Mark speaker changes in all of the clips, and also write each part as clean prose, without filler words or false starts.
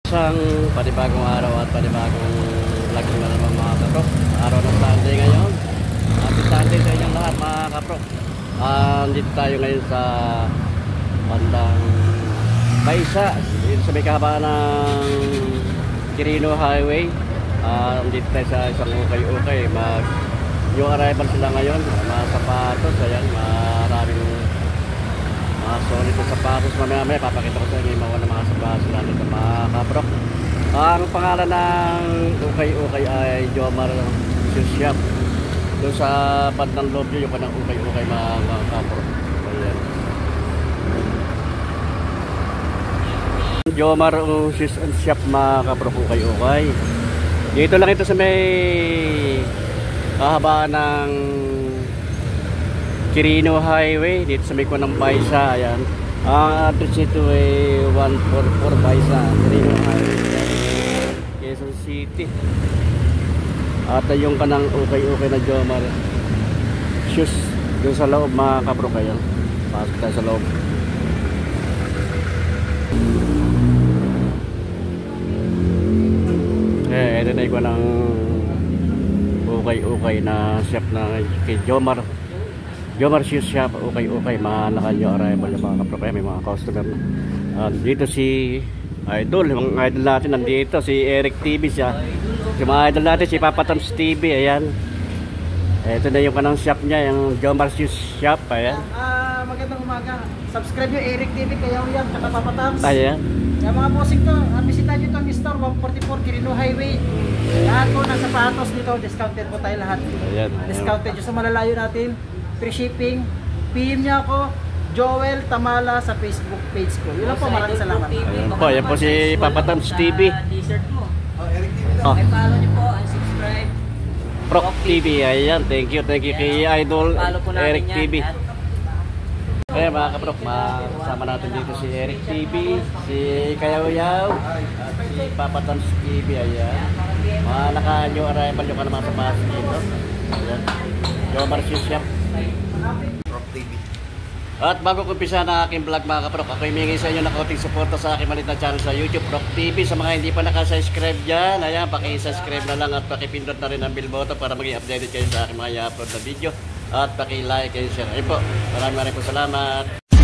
Speaker 1: Isang panibagong araw at panibagong vlog na naman mga kapro. Araw ng Sunday ngayon. Happy Sunday sa inyong lahat mga kapro. Dito tayo ngayon sa bandang Baysa. Dito sa may kahabaan ng Quirino Highway. Dito tayo sa isang ukay-ukay. Yung arrival sila ngayon. Mga sapatos. Ayan, maraming solid na sapatos. Mamaya papakita ko sa inyo yung mga sapatos sila dito mga kapro. Ang pangalan ng ukay-ukay ay Jomar Shoe Shop. Doon sa bandang loob yung kanang ukay-ukay mga kapro. Ayan. Jomar Shoe Shop mga kapro, ukay-ukay. Dito lang ito sa may kahabaan ng Quirino Highway, dito sa may Kuanang Baysa. Ayan. Ang address nito ay 144 Baysa, Quirino Highway, Quezon City. At yung kanang ukay-ukay na Jomar Shoes doon sa loob mga kapro kayo. Pasok tayo sa loob. Ito na yung ng ukay-ukay na shop na kay Jomar Shoe Shop, ukay-ukay, mga nakanyo arrival yung mga kapro. May mga customer na. Dito si Idol, yung idol natin nandito, si Eric TV siya. Si mga idol natin, si Papa Toms TV, ayan. Ito na yung kanang shop niya, yung Jomar Shoe Shop, ayan.
Speaker 2: Magandang umaga. Subscribe nyo Eric TV, kayaw yan, kata Papa Toms.
Speaker 1: Ayan.
Speaker 2: Yung mga bossing to, bisita nyo to ang store, 144 Quirino Highway. Lahat po ng sapatos dito, discounted po tayo lahat.
Speaker 1: Ayan.
Speaker 2: Discounted yung sa malalayo natin. Free shipping. PM niya ako, Joel Tamala sa Facebook page ko. Yun lang po, maraming salamat.
Speaker 1: Ayan po si Papa Toms TV.
Speaker 3: T-shirt mo.
Speaker 2: Eric TV
Speaker 1: Oh.
Speaker 3: Ay, follow nyo po, subscribe.
Speaker 1: Proc TV, ayan. Thank you kay Idol Eric TV. Ayan mga kapro, kasama natin dito si Eric TV, si Kayaw-Yaw, at si Papa Toms TV. Ayan. Mga naka-new arrival yung naman sa pass dito. Ayan. Jomar Shoe Shop,
Speaker 4: Proc TV.
Speaker 1: At bago ko umpisa na aking vlog mga kaprok, ako himingi sa inyo ng kaunting suporta sa aking maliit na channel sa YouTube, Proc TV. Sa mga hindi pa nakasubscribe dyan, ayan, paki-subscribe na lang at paki-pindot na rin ang bell button para maging updated kayo sa aking mga i-upload na video. At paki-like and share. Ayun po, maraming po salamat.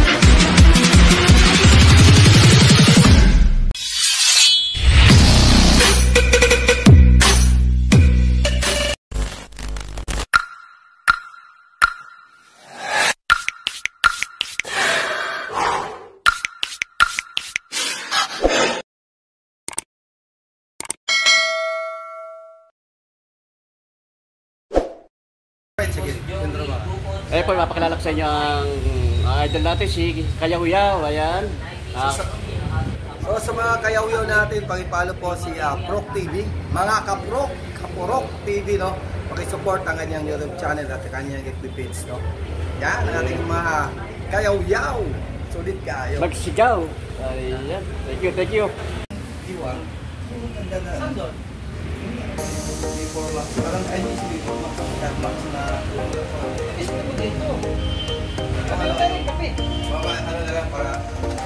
Speaker 1: Ayun po, mapakilala ko sa inyo ang idol natin, si Kayaw-Yaw. Ayan.
Speaker 4: So sa mga kayaw-yaw natin, pakipalo po si Proc TV. Mga Kaprok TV, no? Pakisupport ang kanyang YouTube channel at kanyang FB page, no? Yan, ang ating mga kayaw-yaw. Sulit kayo.
Speaker 1: Magsigaw. Ayan. Thank you.
Speaker 4: Iwan. Ang ganda. Saan doon? Before lang. Parang I miss before lang. Starbucks na.
Speaker 3: Gusto mo dito. Kape.
Speaker 4: Baba, ano na lang para...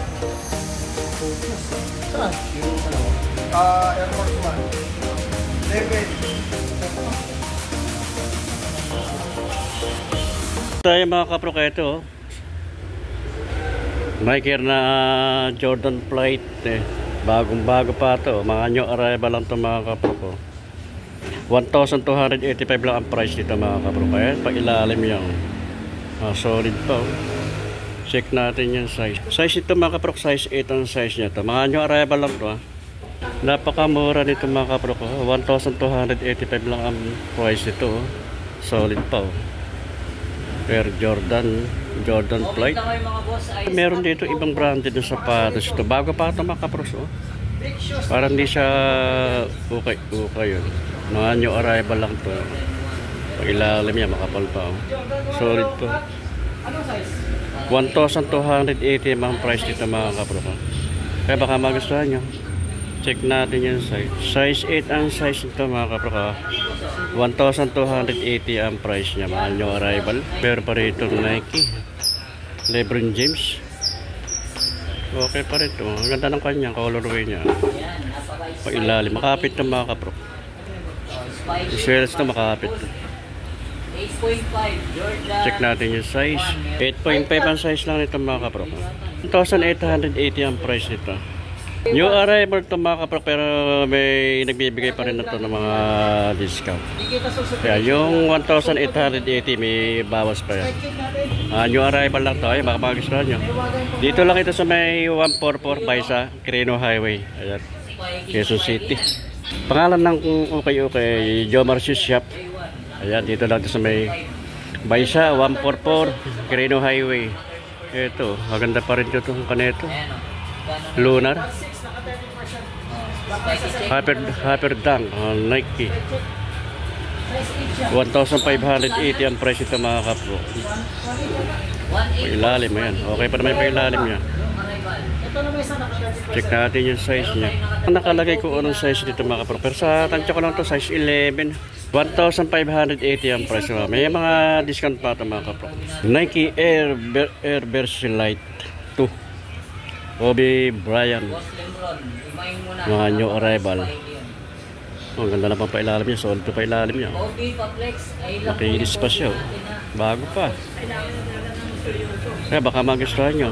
Speaker 2: Saan?
Speaker 4: Yung ano? Air Force One. Level.
Speaker 1: Tayo mga kapro kayo ito. Nike na Jordan Flight. Bagong-bago pa ito. Mga new arrival lang ito mga kapro ko. 1,285 lang ang price dito mga kapro. Kaya pag-ilalim yan. Solid pa. Check natin yung size. Size ito mga kapro, size 8 ang size niya ito. Mga new arrival lang ito. Napakamura nito mga kapro ko. 1,285 lang ang price ito. Solid pa. Air Jordan Flight. Meron dito ibang branded na sapatos ito. Bago pa ito mga kapro. Parang hindi siya ukay yun. Mga new arrival lang to. Pag ilalim niya makapal pa. Solid to. 1,280 ang price dito mga kapro. Kaya baka magustuhan nyo. Check natin yung size. Size 8 ang size nito mga kapro. 1,280 ang price niya. Mga new arrival. Pero pa rito Nike. LeBron James. Okay pa rin ito. Ang ganda ng kanyang colorway niya. Pa ilalim. Makapit na mga kaprok. Sales na makapit.
Speaker 3: 8.5 Jordan.
Speaker 1: Check natin yung size. 8.5 ang size lang nito mga kaprok. 1,880 ang price nito. New arrival to mga kaprok, pero may nagbibigay pa rin na to ng mga discount. Kaya yung 1,880 may bawas pa yan. New arrival lang to. Ay, baka magustuhan nyo. Dito lang ito sa may 144 Baisa, Quirino Highway. Ayan, Quezon City. Pangalan ng okay, Jomar Shoe Shop. Ayan, dito lang ito sa may Baisa, 144 Quirino Highway. Ito, maganda pa rin ito itong kaneto. Lunar. Hyper Dunk, Nike. 1,580 ang price ito mga kapro. Pailalim, ayan. Okay pa naman yung pailalim niya. Check natin yung size niya. Nakalagay ko anong size dito mga kapro. Pero sa tansya ko lang to size 11. 1,580 ang price. May mga discount pa ito mga kapro. Nike Air Versilite 2. Kobe Bryant. Mga new arrival. Oh, ang ganda na pang pailalim niya. Solid pa pailalim niya. Makinis pa siya. Bago pa. Kaya baka magustuhan nyo.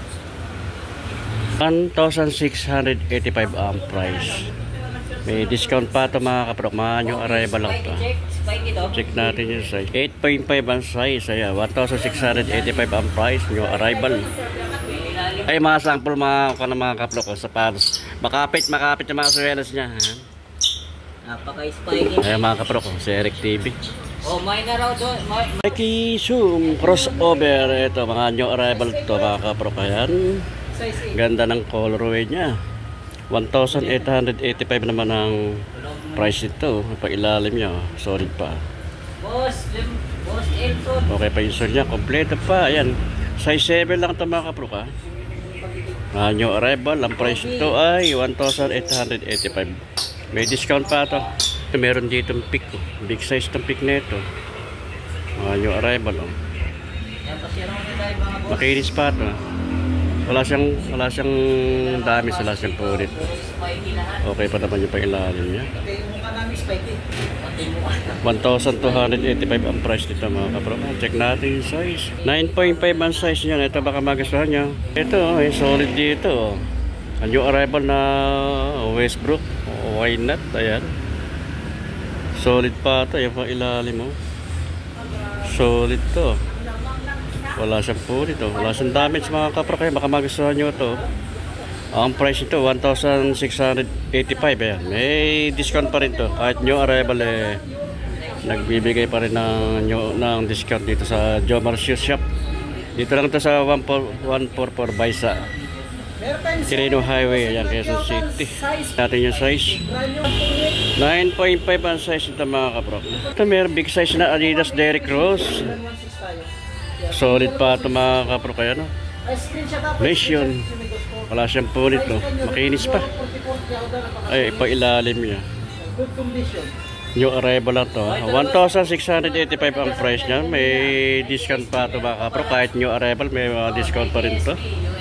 Speaker 1: 1,685 ang price. May discount pa ito mga kaprok. Mga new arrival lang ito. Check natin yung size. 8.5 ang size. Ayan, 1,685 ang price. New arrival. Ay, mga sample mga kaplok ko, sapatos. Makapit yung mga suwelas niya.
Speaker 3: Napaka-spiky.
Speaker 1: Ay, mga kaplok ko, si Eric TV.
Speaker 3: Oh, may na raw doon.
Speaker 1: Nike Zoom crossover. Ito, mga new arrival to mga kaplok. Ayan. Ganda ng colorway niya. 1,885 naman ang price ito. Pailalim niya. Solid pa.
Speaker 3: Boss Elton.
Speaker 1: Okay pa yung sol niya. Kompleto pa. Ayan. Size 7 lang ito mga kaplok ha. New arrival, ang price ito ay 1,885. May discount pa ito. Ito meron dito ng pick. Big size ng pick na ito. New arrival. Oh. Makinis pa ito. Wala siyang dami, wala siyang punit. Okay pa naman yung pang-ilalim niya. 1,285 ang price nito mga kapro. Check natin yung size. 9.5 ang size niya. Ito baka magustuhan niya. Ito, solid dito. Ang new arrival na Westbrook. Why not? Ayan. Solid pa ito. Yung pang ilalim mo. Solid to. Wala siyang punit. Wala siyang damage mga kapro. Kaya baka magustuhan nyo ito. Ang price nito 1,685 ayan. May discount pa rin to. Kahit new arrival nagbibigay pa rin ng discount dito sa Jomar Shoe Shop. Dito lang ito sa 144 Baisa, Quirino Highway, ayan, Quezon City. Natin yung size 9.5 ang size nito mga kapro. Ito meron big size na Adidas Derrick Rose. Solid pa ito mga kapro. Kaya no, Nation. Wala siyang punit, no? Makinis pa. Ay, ipailalim niya. New arrival lang to. 1,685 ang price niya. May discount pa ito mga kapro. Kahit new arrival, may mga discount pa rin to.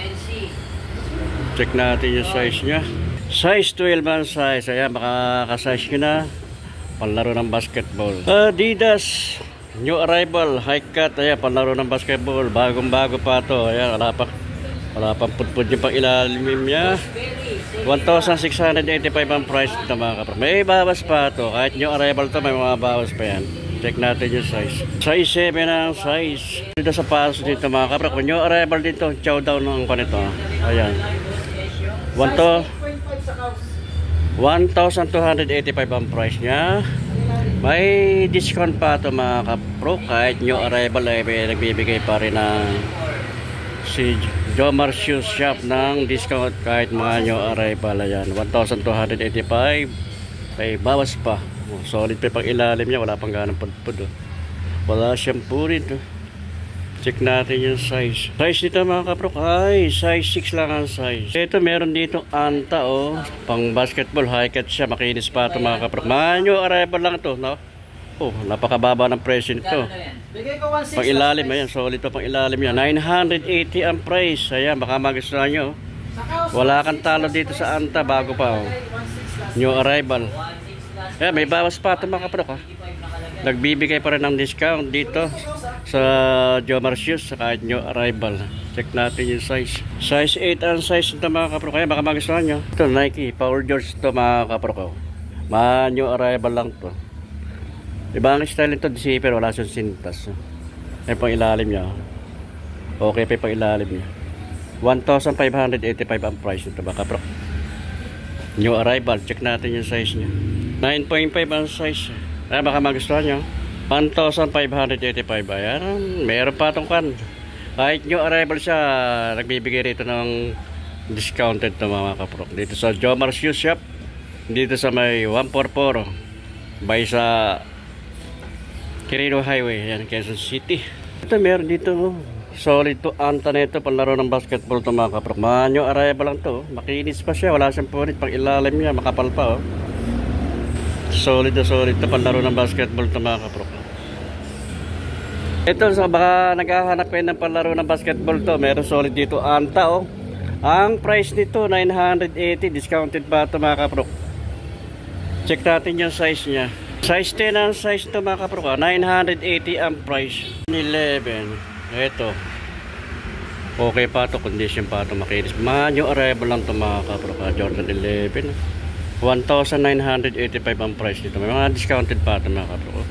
Speaker 1: Check natin yung size niya. Size 12 ang size. Ayan, makakasize nyo na. Panlaro ng basketball. Adidas. New arrival. High cut. Ayan, panlaro ng basketball. Bagong-bago pa ito. Ayan, wala pang putpud yung pang ilalim niya. 1,685 ang price ito mga kapro. May bawas pa ito. Kahit new arrival to, may mga bawas pa yan. Check natin yung size. Size 7 ang size. Dito sa pasos dito mga kapro. Kung new arrival dito, chow down ang panito. Ayan. 1,285 ang price niya. May discount pa ito mga kapro. Kahit new arrival ay may nagbibigay pa rin ng si Jomar Shoe Shop ng discount kahit mga new arrival. Ayan, 1,285. May bawas pa. Solid pa pang ilalim niya. Wala pang ganang pudpud. Wala siyang punit. Check natin yung size. Size nito mga kapro ay size 6 lang ang size. Ito meron dito anta pang basketball. High cut siya. Makinis pa ito mga kapro. Mga new arrival lang ito, no? Oh, napakababa ng presyo nito. Pang ilalim, ayan, solid pa pang ilalim yan. 980 ang price. Ayan, baka magustuhan nyo. Wala kang talo dito sa anta, bago pa. New arrival. Eh, may bawas pa ito mga kaprok, ha. Nagbibigay pa rin ng discount dito sa Jomar Shoes sa kahit new arrival. Check natin yung size. Size 8 ang size nito mga kaprok. Kaya baka magustuhan nyo. Ito Nike Power George ito mga kaprok. New arrival lang to. Ibang style nito, zipper, wala siyang sintas. Ay pang ilalim niya. Okay pa pang ilalim niya. 1,585 ang price nito mga kaprok. New arrival. Check natin yung size niya. 9.5 ang size. Ay baka magustuhan nyo. 1,585. Ayan. Meron pa itong kan. Kahit new arrival siya, nagbibigay rito ng discounted to mga kaprok. Dito sa Jomar Shoes Shop. Dito sa may 144. By sa Quirino Highway. Ayan, Quezon City. Ito meron dito. Solid to. Anta na ito. Panlaro ng basketball to mga kaprok. New arrival lang to. Makinis pa siya. Wala siyang punit. Pang ilalim niya. Makapal pa oh. Solid na solid to. Panlaro ng basketball to mga kaprok. Ito sa baka naghahanap kayo ng panlaro ng basketball to. Meron solid dito anta oh. Ang price nito 980. Discounted pa ito mga kaprok. Check natin yung size niya. Size 10 ang size ito mga kaprok. 980 ang price. 11. Ito. Okay pa ito. Condition pa ito. Makinis. New arrival lang ito mga kaprok. Jordan 11. 1,985 ang price nito. May mga discounted pa ito mga kaprok.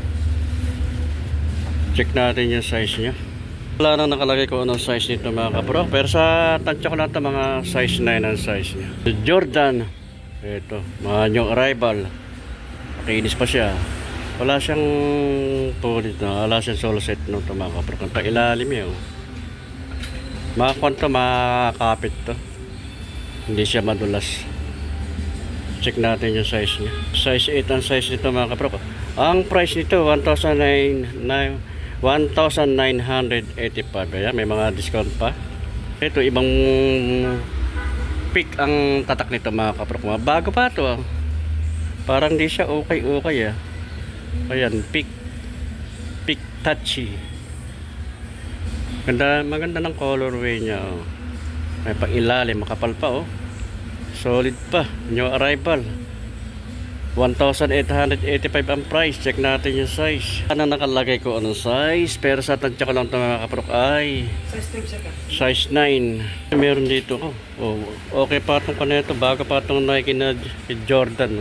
Speaker 1: Check natin yung size niya. Wala nang nakalagay ko anong size nito mga kaprok. Pero sa tansya ko lang ito mga size 9 ang size niya. Jordan. Ito. Mga new arrival. Makinis pa siya. Wala siyang pulit na. Wala siyang solo set nito mga kaprok. Ang pailalim yun. Mga kwento makakapit to. Hindi siya madulas. Check natin yung size niya. Size 8 ang size nito mga kaprok. Ang price nito 1,985. Ayan, may mga discount pa. Ito ibang pick ang tatak nito mga kaprok. Bago pa ito. Parang di siya okay ah. Ayan, pick touchy. Maganda ng colorway niya oh. May pang ilalim, makapal pa oh. Solid pa, new arrival. 1,885 ang price. Check natin yung size. Ano nakalagay ko anong size, pero sa tansya ko lang ito mga kaprok ay size 9. Meron dito ko. Oh, okay pa itong kanito. Bago pa itong Nike na Jordan.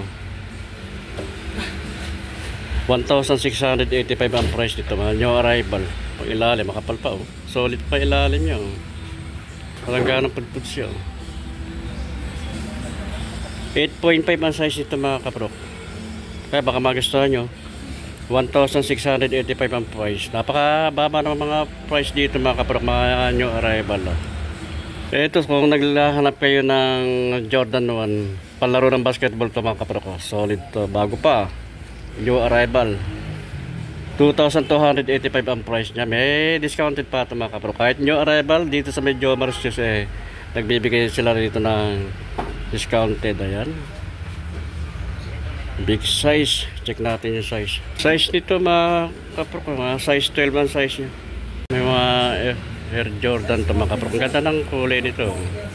Speaker 1: 1,685 ang price dito. New arrival. Pang ilalim, makapal pa. Oh. Solid pa ilalim niya. Oh. Parang ganang pudpud siya. Oh. 8.5 ang size ito mga kaprok. Kaya baka magustuhan nyo. 1,685 ang price. Napakababa ng mga price dito mga kaprok. Mga new arrival. Ito kung naglahanap kayo ng Jordan 1 palaro ng basketball to mga kaprok. Solid to. Bago pa. New arrival. 2,285 ang price niya. May discounted pa ito mga kaprok. Kahit new arrival dito sa may Jomar Shoes nagbibigay sila dito ng discounted. Ayan, big size. Check natin yung size. Size nito mga kaprok, mga size 12 ang size niya. May mga Air Jordan to mga kaprok. Ang ganda ng kulay nito.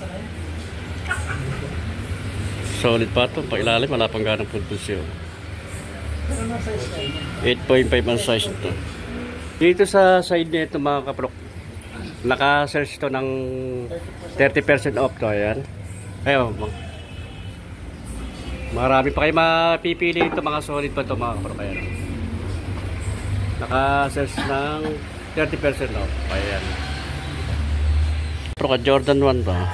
Speaker 1: Solid pa ito. Pailalim, wala pang ganang pulpulsyo. 8.5 ang size nito. Dito sa side nito mga kaprok, naka-search to ng 30% off to. Ayan. Ayun, marami pa kayo mapipili ito, mga solid pa ito mga kaprok. Ayan, naka-search ng 30% off. Ayan, Pro Jordan 1 to.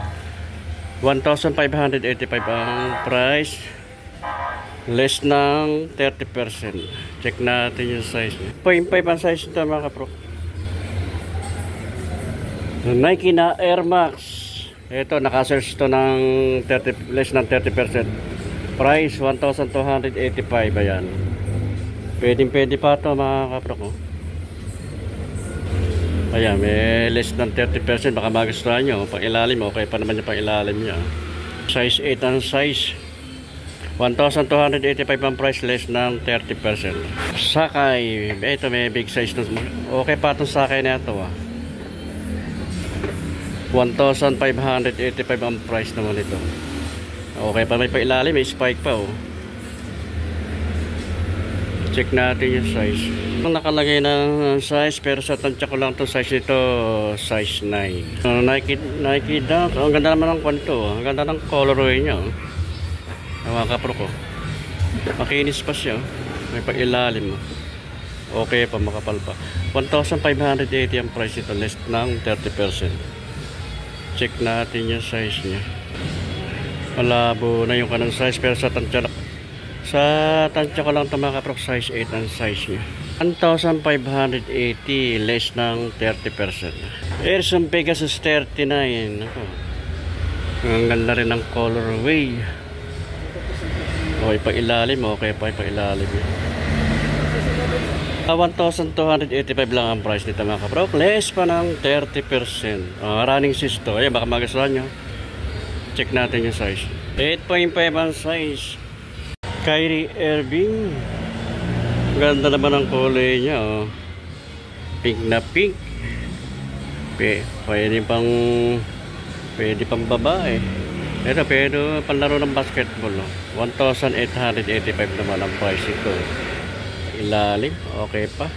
Speaker 1: 1,585 ang price, less ng 30%. Check natin yung size. 0.5 ang size ito mga kaprok. Nike na Air Max. Ito, naka-search ito ng less ng 30%. Price, 1,285. Ayan. Pwede pa ito mga kaprok. Ayan, may less ng 30%. Baka magustuhan nyo. Pang ilalim, okay pa naman yung pang ilalim niya. Size 8 ang size. 1,285 ang price, less ng 30%. Sakay. Ito, may big size. Okay pa itong sakay na ito. 1,585 ang price naman ito. Okay pa, may pailalim, may spike pa oh. Check natin yung size. Nakalagay ng size pero sa tansya ko lang to size nito size 9. Nike Dunk. Ang ganda naman ng kwanto. Ang ganda ng colorway niya. Mga kapro ko. Makinis pa siya. May pailalim. Okay pa, makapal pa. 1,580 ang price ito. Less ng 30%. Check natin yung size niya. Malabo na yung kanang size pero sa tansya ko lang ito mga kapro, size 8 ang size niya. 1,580 less ng 30%. Airson Pegasus 39. Ako. Ang ganda rin ng colorway. Okay pa ilalim. Okay pa ilalim. 1,285 lang ang price nito mga kapro. Less pa ng 30%. Running sisto. Ayan, baka magustuhan nyo. Check natin yung size. 8.5 ang size. Kyrie Irving. Ganda naman ang kulay niya oh. Pink na pink. Pwede pang babae. Ito pero panlaro ng basketball oh. 1,885 naman ang price ito. Ilalim, okay pa.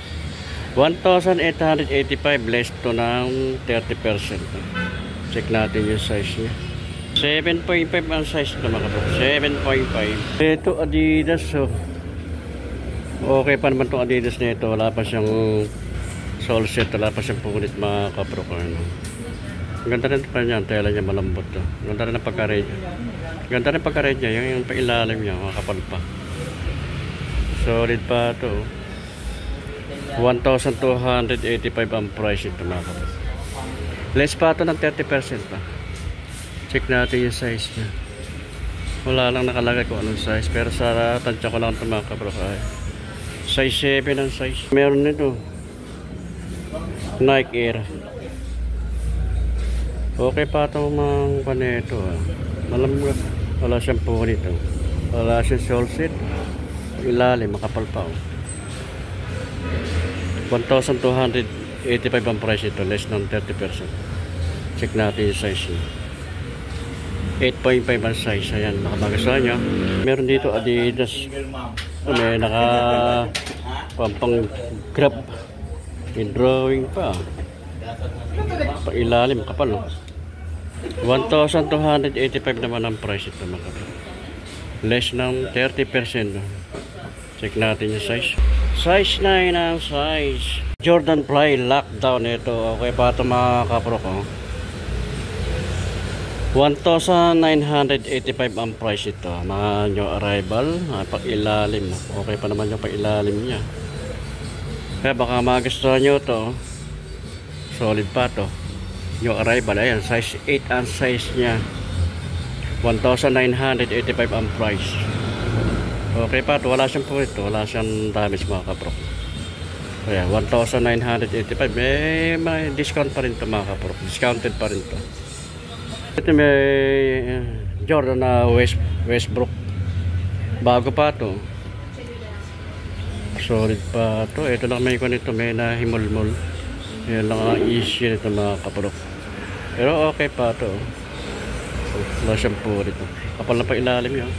Speaker 1: 1,885 less to ng 30%. Check natin yung size niya. 7.5 ang size ito mga kapatid. 7.5. Ito Adidas oh. Okay pa naman itong Adidas na ito. Wala pa siyang sole set. Wala pa siyang punit mga kapro ko. Ganda rin pa niya. Ang tela niya malambot to. Ganda rin ang pagka-red niya. Ganda rin pagka-red niya. Yung pailalim niya. Makapal pa. Solid pa ito. 1,285 ang price ito mga kapatid. Less pa ito ng 30% pa. Check natin yung size niya. Wala lang nakalagay kung anong size. Pero sa tansya ko lang ito mga kapro. Size 7 ang size. Meron nito Nike Air. Okay pa ito mga paneto malamig. Wala siyang punit oh. Wala siyang sole set. Ilalim makapal pa oh. 1,285 ang price ito. Less ng 30%. Check natin yung size niya. 8.5 ang size. Ayan, makamagustuhan nyo. Meron dito Adidas. May naka pampang grab. May drawing pa. Pailalim, kapal. 1,285 naman ang price ito. Less ng 30%. Check natin yung size. Size 9 ang size. Jordan Fly Lockdown ito. Okay pa ito mga kapro ko. 1,985 ang price ito. Mga new arrival. Pag-ilalim. Okay pa naman yung pag-ilalim niya. Kaya baka magustuhan nyo ito. Solid pa ito. New arrival. Ayan. Size 8 ang size niya. 1,985 ang price. Okay pa ito. Wala siyang po ito. Wala siyang damage mga kapro. Kaya 1,985. May discount pa rin ito mga kapro. Discounted pa rin ito. Ito may Jordan na Westbrook. Bago pa ito. Solid pa ito. Ito lang may ikon ito. May nahimulmul. Yan lang ang issue nito mga kapurok. Pero okay pa ito. Wala siyang po rito. Kapal na pa ilalim yun.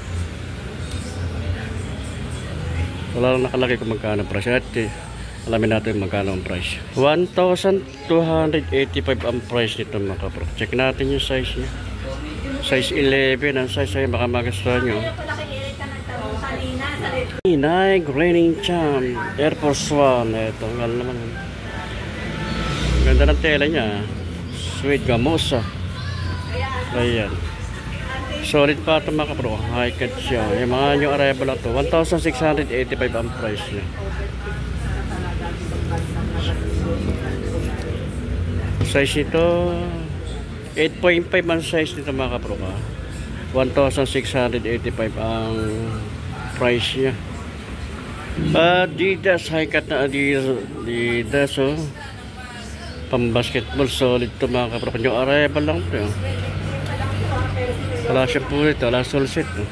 Speaker 1: Wala lang nakalagay kung magkano price. At alamin natin magkano ang price. 1,285 ang price nito mga kapro. Check natin yung size niya. Size 11 ang size ay baka magustuhan nyo. Nike Reigning Champ Air Force 1. Ito nga naman. Ganda ng tela niya. Sweet gamosa. Ayan. Solid pa ito mga kapro. High cut siya. Yung mga new arrival ito. 1,685 ang price niya. Size ito 8.5 ang size nito mga kapro ka. 1,685 ang price niya. Adidas, high cut na Adidas oh. Pang basketball, solid to mga kapro. Yung arrival lang ito. Wala siya po ito, wala sole set oh.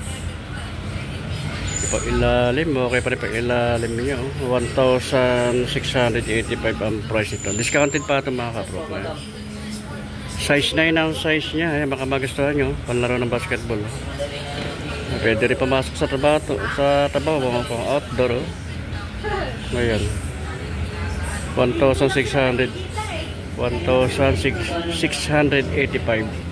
Speaker 1: Pag-ilalim, okay pa rin pag-ilalim niya oh. 1,685 ang price ito. Discounted pa ito mga kapro. Size 9 ang size niya. Ayan, baka magustuhan nyo. Panlaro ng basketball. Pwede rin pumasok sa trabaho pang outdoor. Ayan. 1,685.